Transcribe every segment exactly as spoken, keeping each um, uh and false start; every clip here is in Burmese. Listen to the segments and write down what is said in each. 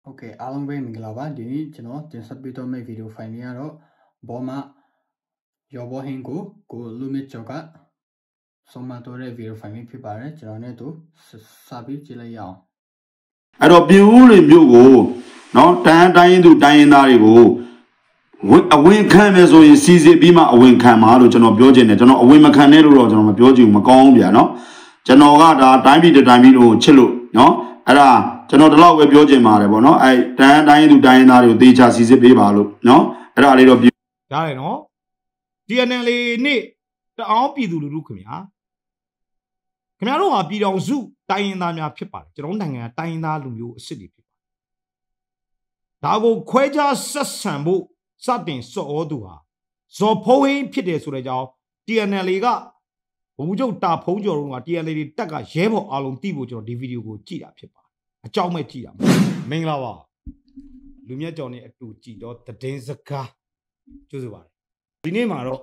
Okay, along way Minglawa, Dini, Chino, Tinsabito me video finiaro, Boma, Yobo Hingo, go Lumit Choka, Somatore video finding Pipare, Joneto, Sabi Chilayao. I don't be only you no, dying to dying Narigo. A wing cameras or in C Z Bima, a wing camera, which are not building it, no, a wing canero, or building Macomia, no? Janogada, Dimi the Dimino, Chilo, no? Era, Jano the law with building Marabo, no? I dying to dying Nario, Deja C Z Bima, no? Era little bit. I know. Dianelli, ne, the Alpi do Lukumia. Camaro are be on zoo, dying in the Pipa, Jerome, dying in city. Dago Quaja Sassambo, something so odua. So poing pity to the jaw, Dianelliga. Ujo tap Pojo, or dear lady Taka, Jebo along Tibo, or the video go Chia Pipa. A chow my tia. Minglawa. Lumia Johnny at two G dot the Denzaka. Josuba. The name are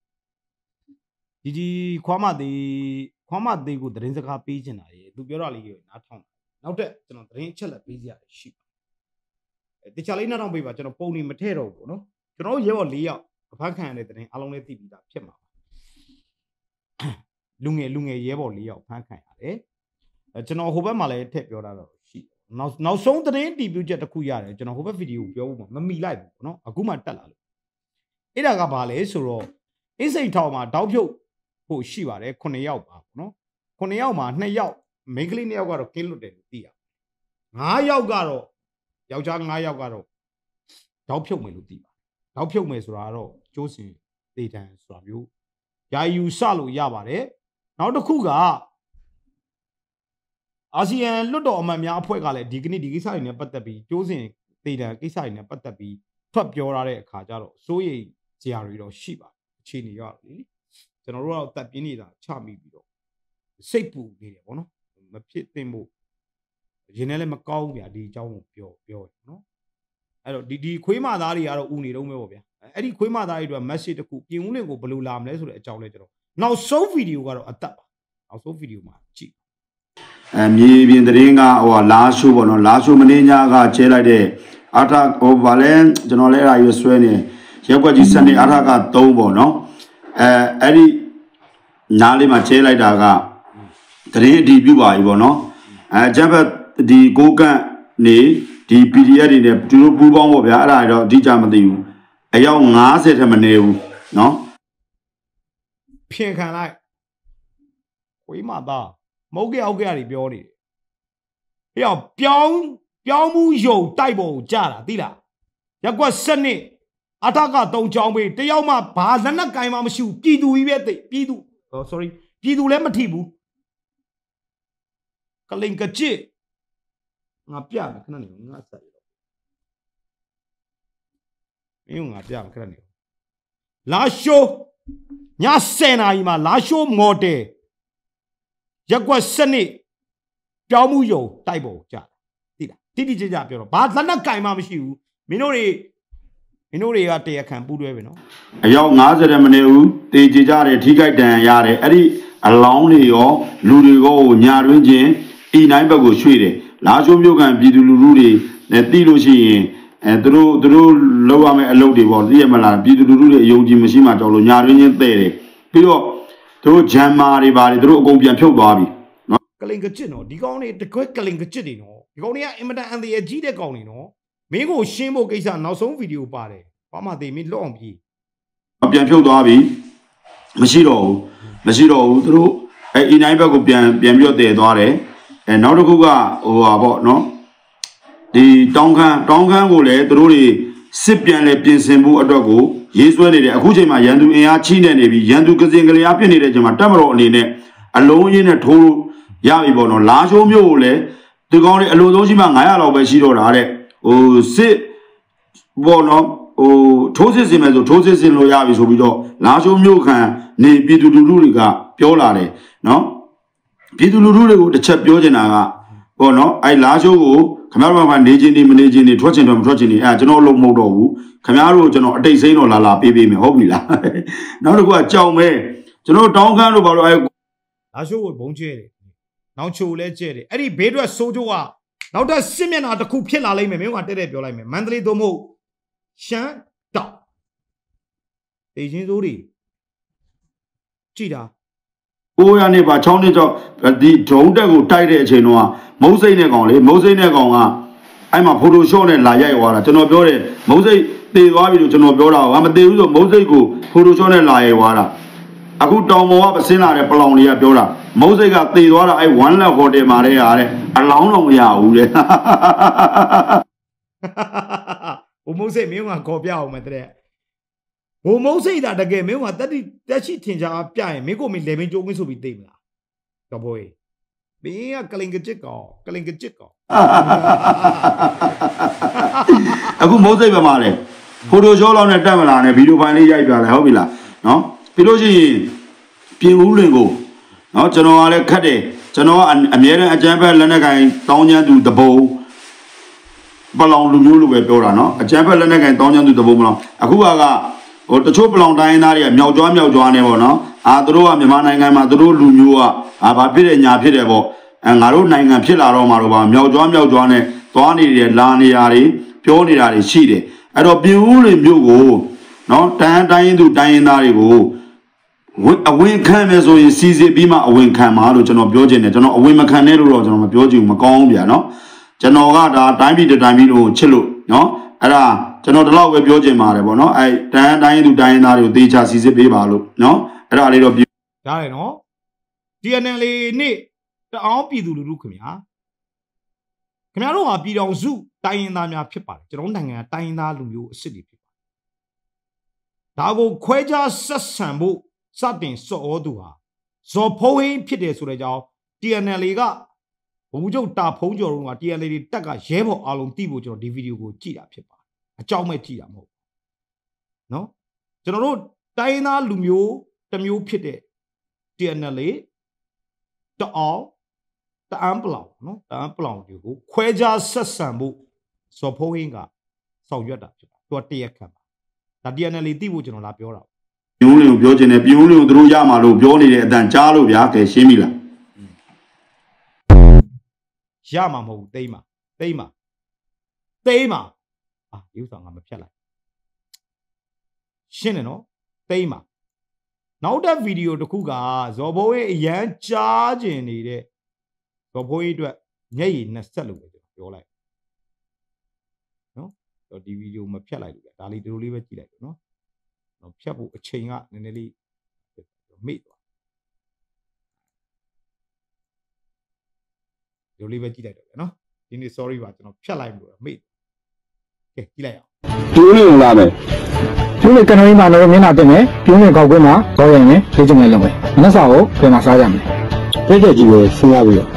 Didi Quama the Quama de good Denzaka page and I do be rally not home. Now that the Rachel at Pizia sheep. The Chalina don't be but a pony matero, no? You know, you will lay out a pack handed along the T V that Pima. Lunge lunge yebo leo pankai eh chano hoba male tapပြောတာတော့ရှိနောက်နောက်ဆုံးသတင်းတီးပြချက်တစ်ခုရတယ်ကျွန်တော်ဟိုဘက်ဗီဒီယိုပြောဖို့မမီလိုက်ဘူးเนาะအခုမှတက်လာလို့အဲ့ဒါကဘာလဲဆိုတော့အင်းစိန်ထောင်မှာတောက်ဖြုတ်ဖို့ရှိပါတယ်ခုနှစ်ယောက်ပါเนาะခုနှစ်ယောက်မှာနှစ်ယောက်မိန်းကလေးနှစ်ယောက်ကတော့ကင်းလွတ်တယ်လို့သိရငါးယောက်ကတော့ယောက်ျားငါးယောက်ကတော့တောက်ဖြုတ်မယ်လို့သိပါတယ်တောက်ဖြုတ်မယ်ဆိုတာကတော့ကျိုးစင်တေတန်ဆိုတာမျိုးယာယူဆလို့ရပါတယ်နောက်တစ်ခုကအာဆီယံလွတ်တော်အမတ်များအဖွဲ့ကလည်းဒီကနေ့ဒီကိစ္စတွေနဲ့ပတ်သက်ပြီးကျိုးစင်တေတံကိစ္စတွေနဲ့ပတ်သက်ပြီးထွက်ပြောရတဲ့အခါကျတော့စိုးရိမ်စရာတွေတော့ရှိပါတယ်အခြေအနေရတယ်လေကျွန်တော်တို့ကတော့တက်ပြင်းနေတာချမိပြီးတော့စိတ်ပူနေတယ်ဗောနော်မဖြစ်သင့်ဖို့ရင်းနဲ့လည်းမကောင်းဘူးဗျာဒီအကြောင်းကိုပြောပြောရနော်အဲ့တော့ဒီဒီခွေးမသားတွေကတော့ဥနေတော့မဲပေါ့ဗျာအဲ့ဒီခွေးမသားတွေအတွက် message တစ်ခုပြင်ဦးလင့်ကိုဘယ်လိုလာမလဲဆိုတဲ့အကြောင်းလဲကျွန်တော်နောက်ဆုံးဗီဒီယိုကတော့အသက်ပါနောက်ဆုံးဗီဒီယိုမှာကြည့်အမြေပြင်သတင်းကဟိုလာရှိုးပေါ့နော်လာရှိုးမင်းညာကကျဲလိုက်တဲ့အထဟိုဗာလဲကျွန်တော်လည်းအဲ့ဒါရွဆွဲနေရက်ွက်ကြီးစနေအထကသုံးပေါ့နော်အဲအဲ့ဒီနားလေးမှာကျဲလိုက်တာကသတင်းအတည်ပြုပါပြီပေါ့နော်အဲကျဘက်ဒီကိုကန့်နေဒီ P D F တွေနဲ့သူတို့ပူးပေါင်းပေါ့ဗျာအဲ့ဒါတော့အတိအကျမသိဘူးအယောက်၅၀ထက်မနည်းဘူးနော်ဖြင်ခံလိုက်ဝေးမသားမဟုတ်ကြအောင်ကြရတယ်ပြောနေတယ်ဟေ့အောင်ပြောင်းပြောင်းမှုယုံတိုက်ပေါ်ကိုကြာတာသိလားရက်ကွက်စနစ်အထကသုံးချောင်းပေးတယောက်မှဘာလက်နက်ကင်မှမရှိဘူးပြည်သူကြီးပဲသိပြည်သူဟော sorry ပြည်သူလည်းမထိဘူးကလင်ကချစ်ငါပြမယ်ခဏနေငါဆက်ရတော့မင်းငါပြမယ်ခဏနေလာရှိုးညဆယ်နာရီမှာလာရှိုးမော်တယ်ရက်ကွက်စနစ်ပြောင်းမှုယုံတိုက်ပေါ်ကြာသိလားတိတိကျကျပြောတော့ဘာလက်နက်ကင်မှမရှိဘူးမင်းတို့တွေမင်းတို့တွေကတရားခံပူးတွဲပဲနော်အယောက်၅၀တဲ့မနေဘူးတေကြကြတယ်ထိခိုက်ဒဏ်ရာရတယ်အဲ့ဒီအလောင်းတွေရောလူတွေရောညာတွင်းချင်းအီနိုင်ဘက်ကိုရွှေ့တယ်လာရှိုးမြို့ကန်ပြည်သူလူထုတွေနဲ့တိလို့ရှိရင်အဲသူတို့သူတို့လောက်ရမယ့်အလုပ်တွေပေါ့သိရမလားပြည်သူလူထုတွေအယုံကြည်မရှိမှကြောက်လို့ညာတွင်းချင်းတဲ့တယ်ပြီးတော့သူတို့ဂျမ်မာတွေပါတယ်သူတို့အကုန်ပြန်ဖြုတ်သွားပြီနော်ကလင်ကချစ်နော်ဒီကောင်တွေတကွက်ကလင်ကချစ်တွေနော်ဒီကောင်တွေကအင်မတန်အန်တရာကြီးတဲ့ကောင်တွေနော်မင်းကိုရှင်းဖို့ကိစ္စနောက်ဆုံးဗီဒီယိုပါတယ်ဘာမှသိမင်းလွတ်အောင်ပြီပြန်ဖြုတ်သွားပြီမရှိတော့ဘူးမရှိတော့ဘူးသူတို့အဲအီနိုင်ဘက်ကိုပြန်ပြန်ပြီးတော့တည်သွားတယ်အဲနောက်တစ်ခုကဟိုဟာပေါ့နော်ဒီတောင်းခမ်းတောင်းခမ်းကိုလည်းသူတို့တွေစစ်ပြန်လဲပြင်ဆင်ဖို့အတွက်ကိုရေးဆွဲနေတယ်အခုချိန်မှာရန်သူအင်အားချိနေနေပြီရန်သူကစင်ကလေးအားဖြစ်နေတဲ့ချိန်မှာတပ်မတော်အနေနဲ့အလုံးရင်းနဲ့ထိုးလို့ရပြီပေါ့နော်လာရှိုးမျိုးကိုလည်းဒီကောင်တွေအလိုဆုံးရှိမှ၅၀၀လောက်ပဲရှိတော့တာတဲ့ဟိုစစ်ပေါ့နော်ဟိုထိုးစစ်စင်မယ်ဆိုထိုးစစ်စင်လို့ရပြီဆိုပြီးတော့လာရှိုးမျိုးခံနေပြည်သူလူထုတွေကပြောလာတယ်နော်ပြည်သူလူထုတွေကိုတစ်ချက်ပြောချင်တာကပေါ့နော်အဲလာရှိုးကိုခင်ဗျားတို့ကနေချင်းနေမနေချင်းနေထွက်ချင်းတော့မထွက်ချင်းနေအဲကျွန်တော်အလုံးမဟုတ်တော့ဘူးခင်ဗျားတို့ကျွန်တော်အတိတ်စိမ့်တော့လာလာပေးပေးမယ်ဟုတ်ပြီလားနောက်တစ်ခုကကြောင်မဲကျွန်တော်တောင်းခမ်းလို့ဘာလို့အဲလာရှိုးကိုဘုံကျဲတယ်နောက်ချိုလဲကျဲတယ်အဲ့ဒီဘေးထွက်စိုးချိုးကနောက်တော့စစ်မျက်နှာတစ်ခုဖြစ်လာလိမ့်မယ်မင်းကတဲ့တဲ့ပြောလိုက်မယ်မန္တလေးသို့မဟုတ်ရှမ်းတောက်တေချင်းစိုးတွေကြည်တာကိုရနေပါ6နှစ်ကျော်ဒီဒရုန်းတက်ကိုတိုက်တဲ့အချိန်တော့မုံစိတ်နဲ့ကောင်လေမုံစိတ်နဲ့ကောင်ကအဲ့မှာဖိုတိုရှော့နဲ့လာရိုက်သွားတာကျွန်တော်ပြောတယ်မုံစိတ်တေသွားပြီလို့ကျွန်တော်ပြောတာကမတေဘူးဆိုမုံစိတ်ကိုဖိုတိုရှော့နဲ့လာရိုက်သွားတာအခုတောင်ပေါ်ကပစင်းလာတဲ့ပလောင်တွေကပြောတာမုံစိတ်ကတေသွားတာအဲ့ one lap hotel မှာတဲ့ဟာတဲ့အလောင်းတော့မရဘူးတဲ့ဘုံမုံစိတ်မင်းကခေါ်ပြအောင်မယ်တဲ့ဘုံမုံစိတ်တာတကယ်မင်းကတက်တိတက်ရှိထင်ရှားပြရင်မင်းကိုမင်းလေမင်းကြိုးကွင်းဆိုပြီးသိမလားတော့ဘိုးမင်းကကလင်ကချစ်ကောင်ကလင်ကချစ်ကောင်အခုမုံစိတ်ပဲမှာလေဖိုတိုရှော့လောက်နဲ့တက်မလာနဲ့ဗီဒီယိုဖိုင်လေးရိုက်ပြလိုက်ဟုတ်ပြီလားနော်ပြီးလို့ရှိရင်ပြင်ဦးလင်ကိုနော်ကျွန်တော်ကလည်းခတ်တယ်ကျွန်တော်ကအမြဲတမ်းအကြမ်းဖက်လက်နက်ကိုင်တောင်းချမ်းသူတပုံပလောင်လူမျိုးလိုပဲပြောတာနော်အကြမ်းဖက်လက်နက်ကိုင်တောင်းချမ်းသူတပုံမလားအခုကဟိုတချို့ပလောင်တိုင်းသားတွေကမြောက်ကြွားမြောက်ကြွားနေပေါ့နော်အာသူတို့ကမြန်မာနိုင်ငံမှာသူတို့လူမျိုးကအာဘာဖြစ်တဲ့ညာဖြစ်တယ်ပေါ့အဲငါတို့နိုင်ငံဖြစ်လာတော့မှာတော့ပါမြောက်ကြွားမြောက်ကြွားနဲ့သွားနေတယ်လာနေရတယ်ပြောနေတာတွေရှိတယ်အဲ့တော့ပြင်ဦးလေမြို့ကိုနော်တန်းတိုင်းရင်သူတိုင်းရင်သားတွေကိုအဝင်ခံမယ်ဆိုရင်စီစစ်ပြီးမှအဝင်ခံမှာလို့ကျွန်တော်ပြောချင်တယ်ကျွန်တော်အဝင်မခံနဲ့လို့တော့ကျွန်တော်မပြောချင်ဘူးမကောင်းဘူးဗျာနော်ကျွန်တော်ကဒါတိုင်းပြည်တိုင်းပြည်လို့ချစ်လို့နော်အဲ့ဒါကျွန်တော်ဒီလောက်ပဲပြောချင်ပါတယ်ပေါ့နော်အဲတန်းတိုင်းရင်သူတိုင်းရင်သားတွေကိုတေချာစီစစ်ပေးပါလို့နော်အဲ့ဒါလေးတော့ကြားတယ်နော် D N L နေ့တအောင်ပြည်သူလူထုခင်ဗျာခင်ဗျားတို့ဟာပြည်တော်စုတိုင်းရင်းသားများဖြစ်ပါတယ်ကျွန်တော်နိုင်ငံကတိုင်းရင်းသားလူမျိုးအစ်စ်တွေဖြစ်ပါတယ်ဒါကိုခွဲခြားဆက်ဆံဖို့စတင်စော်ဩသူဟာဇော်ဖုံးဟင်းဖြစ်တယ်ဆိုတဲ့ကြောင်း T N L ကဘုံကျုပ်တာဖုံးကျော်တို့က T N L တက်ကရဲဘော်အားလုံးသိဖို့ကျွန်တော်ဒီဗီဒီယိုကိုကြည့်တာဖြစ်ပါတယ်အကြောင်းမဲ့ကြည့်တာမဟုတ်နော်ကျွန်တော်တို့တိုင်းရင်းသားလူမျိုးတစ်မျိုးဖြစ်တဲ့ T N L တအောင်တအံပလောင်နော်တအံပလောင်တွေကိုခွဲခြားဆက်ဆံဖို့ဇော်ဖုံးဟင်းကဆောင်ရွက်တာဖြစ်ပါတယ်သူကတရက်ခံပါဒါ T N L သိဖို့ကျွန်တော်လာပြောတာပြင်းဦးလင်ကိုပြောချင်တယ်ပြင်းဦးလင်ကိုသူတို့ရမှာလို့ပြောနေတဲ့အတန်ကြားလို့ဗျာကဲရှင်းပြီလားရမှာမဟုတ်ဘူးသိမ်းမှာသိမ်းမှာသိမ်းမှာအာဒီဥစ္စာငါမဖြတ်လိုက်ရှင်းတယ်နော်သိမ်းမှာနောက်တဲ့ဗီဒီယိုတစ်ခုကဇော်ဘိုးရဲ့အရန်ကြားကျင်နေတဲ့ဇော်ဘိုးရဲ့အတွက်မျက်ရည်နှစ်ဆက်လို့ပဲကျွန်တော်ပြောလိုက်နော်ဒီဗီဒီယိုမဖြတ်လိုက်လို့ဗျာဒါလေးဒီလိုလေးပဲကြည့်လိုက်တော့နော်တော့ဖြတ်ဖို့အချိန်ကနည်းနည်းလေးမေ့သွားဒီလိုလေးပဲကြည့်လိုက်တော့ဗျာနော်ဒီနေ့ sorry ပါကျွန်တော်ဖြတ်လိုက်လို့မေ့ကဲကြည့်လိုက်အောင်ပြင်းနေလာမယ်ပြင်းနေကနရီမှာတော့မျက်နှာတင်မယ်ပြင်းနေကောက်ကွင်းမှာခေါ်ရင်လည်းဖြည့်ချင်တယ်လုပ်မယ်မနှက်စာကိုပြန်มาစားကြမယ်ပြည့်တဲ့ကြီးကိုစဉ်းစားပြီးတော့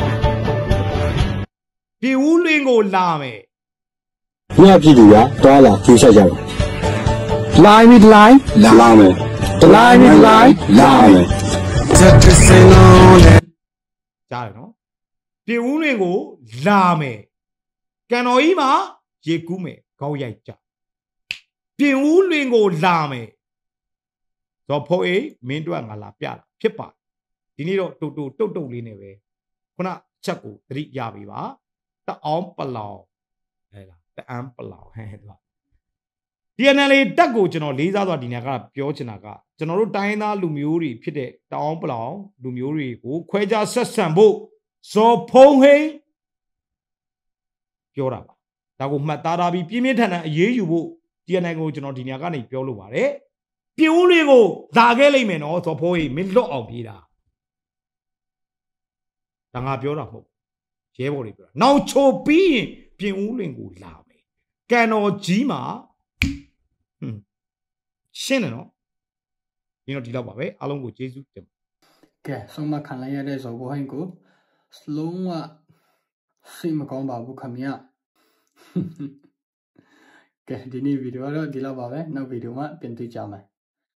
ပြဦးလင်းကိုလာမယ်ညပြည်သူကတွားလာကျူးဆက်ကြပါလိုင်းမီလိုင်းလာမယ်လိုင်းမီလိုင်းလာမယ်ချက်တစင်းလုံးနဲ့ကြားတယ်နော်ပြဦးလင်းကိုလာမယ်ကန်တော်ကြီးမှာရေကူးမယ်ခေါင်းရိုက်ကြပြဦးလင်းကိုလာမယ်ဇော်ဖိုးအေးမင်းတို့ကငါလာပြတာဖြစ်ပါဒီနေ့တော့တူတူတုတ်တုတ်လေးနဲ့ပဲခုနချက်ကိုသတိရပြီပါတအောင်ပလောင်ဟဲ့လားတအမ်းပလောင်ဟဲ့သူက T N L တက်ကိုကျွန်တော်လေးစားစွာဒီနေ့ကပြောချင်တာကကျွန်တော်တို့တိုင်းသားလူမျိုးတွေဖြစ်တဲ့တအောင်ပလောင်လူမျိုးတွေကိုခွဲခြားဆက်ဆံဖို့ဇော်ဖုံးဟိန်းပြောတာပါဒါကိုမှတ်သားထားပြီးပြင်းပြင်းထန်ထန်အရေးယူဖို့ T N L ကိုကျွန်တော်ဒီနေ့ကနေပြောလို့ပါတယ်ပြင်းဦးလေးကိုလာခဲ့လိမ့်မယ်နော်ဇော်ဖုံးဟိန်းမင်းလွတ်အောင်ပြေးတာဒါငါပြောတာမဟုတ်ရဲဘော်တွေပြောတာနောက်ချိုပြီးရင်ပြင်းဦးလင်ကိုလာမယ်ကန်တော်ကြီးမှာဟွန်းရှင်းတယ်နော်ဒီတော့ဒီလောက်ပါပဲအားလုံးကိုကျေးဇူးတင်ကဲဆုံးမခံလိုက်ရတဲ့ဇော်ဘိုဟိုင်းကိုစလုံးဝစိတ်မကောင်းပါဘူးခင်ဗျာကဲဒီနေ့ဗီဒီယိုတော့ဒီလောက်ပါပဲနောက်ဗီဒီယိုမှာပြန်တွေ့ကြမယ်